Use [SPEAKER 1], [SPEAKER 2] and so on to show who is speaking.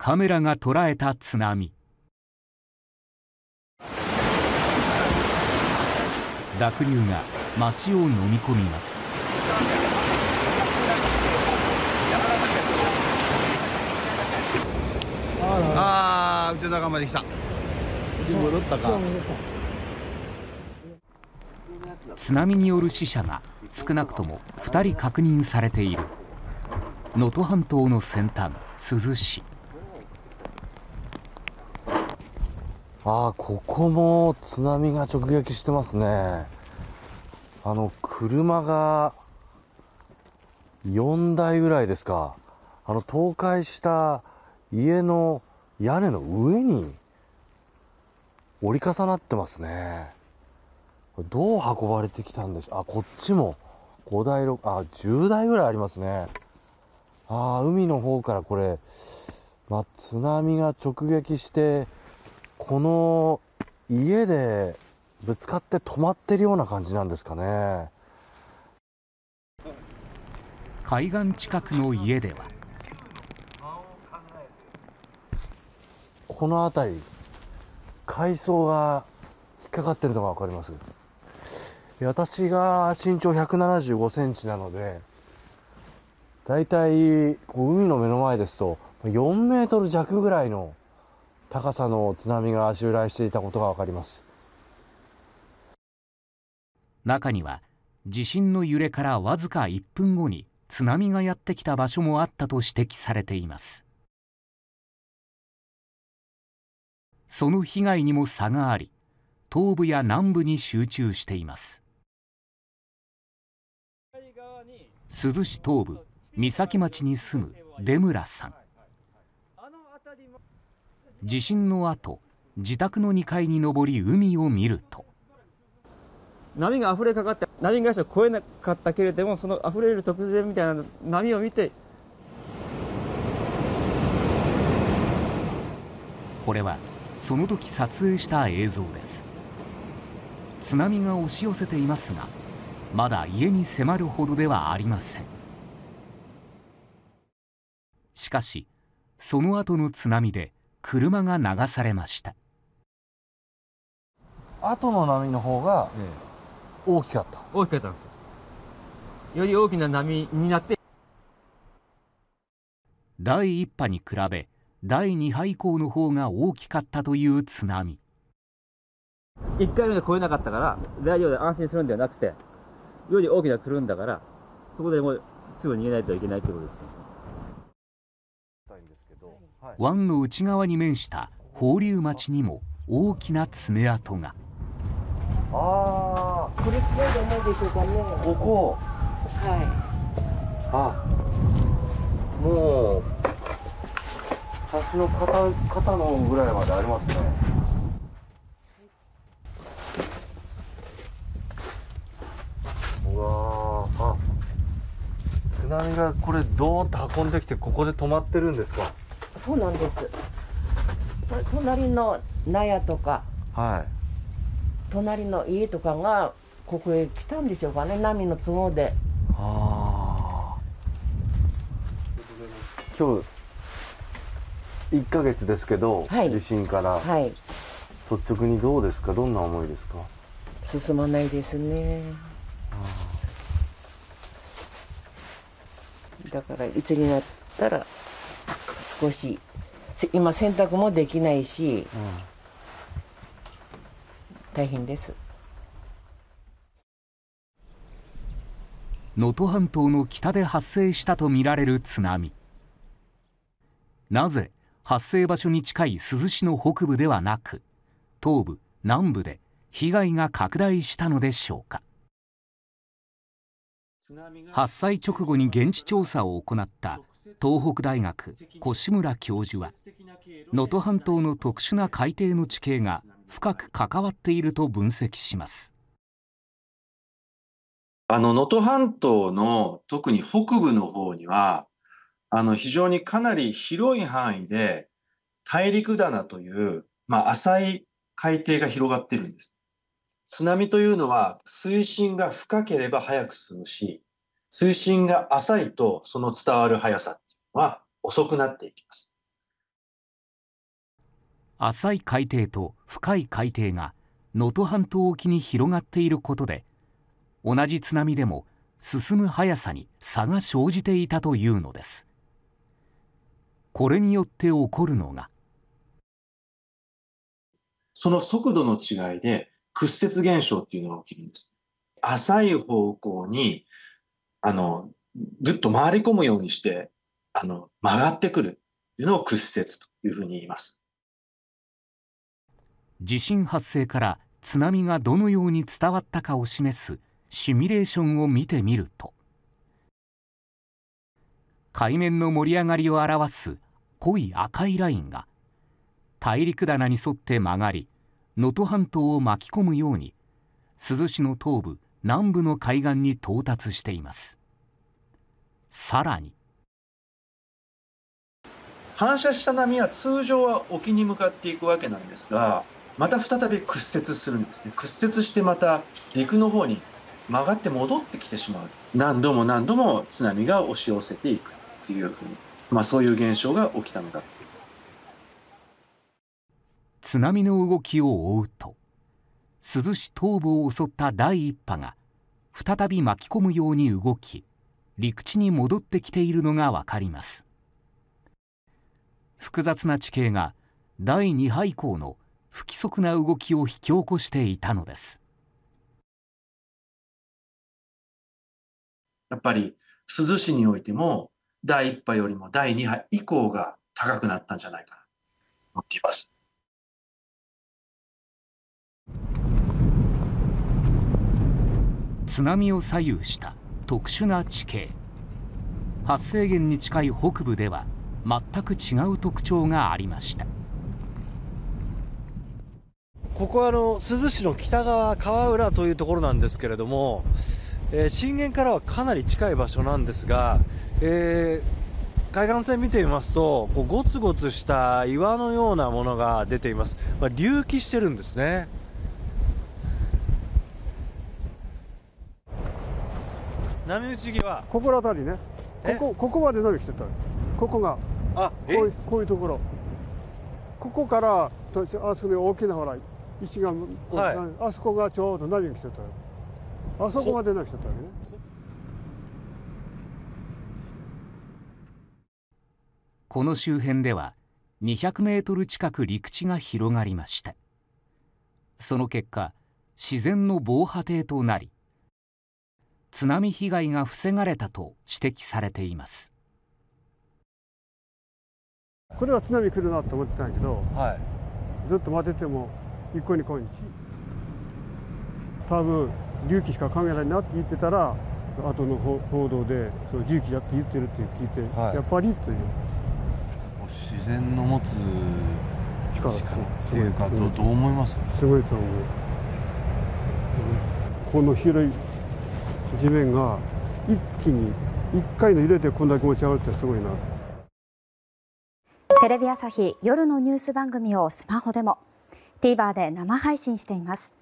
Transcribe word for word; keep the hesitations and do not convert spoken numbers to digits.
[SPEAKER 1] カメラが捉えた津波。濁流が街を飲み込みます。
[SPEAKER 2] ああ、うちの中まで来た。戻ったか。
[SPEAKER 1] 津波による死者が少なくともふたり確認されている能登半島の先端、珠洲市。
[SPEAKER 3] ああ、ここも津波が直撃してますね。あの車がよんだいぐらいですか。あの倒壊した家の屋根の上に折り重なってますね。どう運ばれてきたんでしょう。あ、こっちもごだい、ろく、あ、じゅうだいぐらいありますね。ああ、海の方からこれ、まあ、津波が直撃してこの家でぶつかって止まってるような感じなんですかね。
[SPEAKER 1] 海岸近くの家では
[SPEAKER 3] この辺り海藻が引っかかってるのが分かります。私が身長ひゃくななじゅうごセンチなので、だいたい海の目の前ですとよんメートル弱ぐらいの高さの津波が襲来していたことが分かります。
[SPEAKER 1] 中には地震の揺れからわずかいっぷんごに津波がやってきた場所もあったと指摘されています。その被害にも差があり、東部や南部に集中しています。珠洲市東部三崎町に住む出村さん。地震の後、自宅のにかいに上り海を見ると、
[SPEAKER 4] 波が溢れかかって、波が越えなかったけれども、その溢れる直前みたいな波を見て、
[SPEAKER 1] これはその時撮影した映像です。津波が押し寄せていますが、まだ家に迫るほどではありません。しかし、その後の津波で車が流されました。
[SPEAKER 3] 後の波の方が大きかった、
[SPEAKER 4] 大きかったんですよ。より大きな波になって、
[SPEAKER 1] だいいっ波に比べだいに波以降の方が大きかったという津波。
[SPEAKER 4] いっかいめで越えなかったから大丈夫で安心するんではなくて、より大きな来るんだから、そこでもうすぐ逃げないといけないということですね。
[SPEAKER 1] 湾の内側に面した放流町にも大きな爪痕が。
[SPEAKER 3] ああ、
[SPEAKER 5] これくらいじゃないでしょうかね。
[SPEAKER 3] ここ、
[SPEAKER 5] は
[SPEAKER 3] あ、もう私の肩肩のぐらいまでありますね。うわー、あ、津波がこれドーンと運んできてここで止まってるんですか。
[SPEAKER 5] い。そうなんです。これ隣の納屋とか、
[SPEAKER 3] はい。
[SPEAKER 5] 隣の家とかがここへ来たんでしょうかね。波の都合で。
[SPEAKER 3] ああ。今日いっかげつですけど、
[SPEAKER 5] はい
[SPEAKER 3] 地震から、
[SPEAKER 5] はい。
[SPEAKER 3] 率直にどうですか。どんな思いですか。
[SPEAKER 5] 進まないですね。だからいつになったら少し、今洗濯もできないし、
[SPEAKER 3] うん、
[SPEAKER 5] 大変です。
[SPEAKER 1] 能登半島の北で発生したとみられる津波。なぜ発生場所に近い珠洲市の北部ではなく、東部南部で被害が拡大したのでしょうか。発災直後に現地調査を行った東北大学越村教授は、能登半島の特殊な海底の地形が深く関わっていると分析します。
[SPEAKER 6] あの能登半島の特に北部の方には、あの非常にかなり広い範囲で大陸棚という、まあ、浅い海底が広がっているんです。津波というのは水深が深ければ速く進むし、水深が浅いとその伝わる速さっていうのは遅くなっていきます。
[SPEAKER 1] 浅い海底と深い海底が能登半島沖に広がっていることで同じ津波でも進む速さに差が生じていたというのです。これによって起こるのが
[SPEAKER 6] その速度の違いで屈折現象っていうのが起きるんです。浅い方向にあのぐっと回り込むようにしてあの曲がってくるというのを屈折というふうに言います。
[SPEAKER 1] 地震発生から津波がどのように伝わったかを示すシミュレーションを見てみると海面の盛り上がりを表す濃い赤いラインが大陸棚に沿って曲がり能登半島を巻き込むように珠洲市の東部南部の海岸に到達しています。さらに
[SPEAKER 6] 反射した波は通常は沖に向かっていくわけなんですが、また再び屈折するんですね。屈折してまた陸の方に曲がって戻ってきてしまう。何度も何度も津波が押し寄せていくっていうふうに、まあ、そういう現象が起きたのだ。
[SPEAKER 1] 津波の動きを追うと珠洲市東部を襲った第一波が再び巻き込むように動き陸地に戻ってきているのが分かります。複雑な地形が第二波以降の不規則な動きを引き起こしていたのです。
[SPEAKER 6] やっぱり珠洲市においても第一波よりも第二波以降が高くなったんじゃないかなと思っています。
[SPEAKER 1] 津波を左右した特殊な地形。発生源に近い北部では全く違う特徴がありました。
[SPEAKER 3] ここはあの珠洲市の北側川浦というところなんですけれども、えー、震源からはかなり近い場所なんですが、えー、海岸線見てみますとこうゴツゴツした岩のようなものが出ています。まあ、隆起してるんですね。波打ち際
[SPEAKER 7] ここら辺りね、ここここまで波来てた。ここが
[SPEAKER 3] あ
[SPEAKER 7] こういうこういうところ、ここからとあそこに大きなほら石が、はい、あそこがちょうど波が来てた。あそこまで波来てたわけね。
[SPEAKER 1] この周辺ではにひゃくメートル近く陸地が広がりました。その結果自然の防波堤となり津波被害が防がれたと指摘されています。
[SPEAKER 7] これは津波来るなと思ってたんやけど、
[SPEAKER 3] はい、
[SPEAKER 7] ずっと待ってても一向に来んし、多分隆起しか考えないなって言ってたら後の報道でその重機だって言ってるって聞いて、はい、やっぱりという
[SPEAKER 3] 自然の持つ
[SPEAKER 7] 力
[SPEAKER 3] っていうか ど, どう思います？
[SPEAKER 7] すごいと思う。この広い地面が一気に一回の揺れでこんだけ持ち上がるってすごいな。
[SPEAKER 8] テレビ朝日夜のニュース番組をスマホでも ティーバー で生配信しています。